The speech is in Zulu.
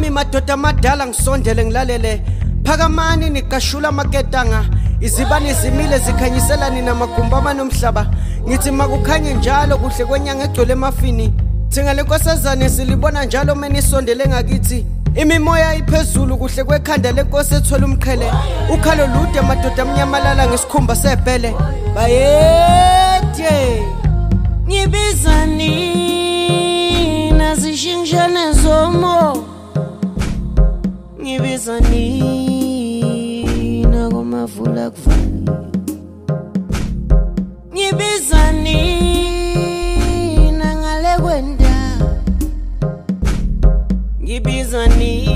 nami madoda amadala ngisondele ngilalele phakamani nikashula maketanga izibani zimile zikhanyisela nina magumba manomhlaba ngithi makukhanye njalo kuhle kwenyanga egcwele emafini thinga lenkosazane silibona njalo menisondele ngakithi imimoya iphezulu kuhle kwekhanda lenkosi ethola umqhele ukhalo lude madoda amnyamalala ngesikhumba sebhele bayethe ngibizani nazishingshane zomo ngibizani nakomavula kuvani ngibizani nangale kwenda ngibizani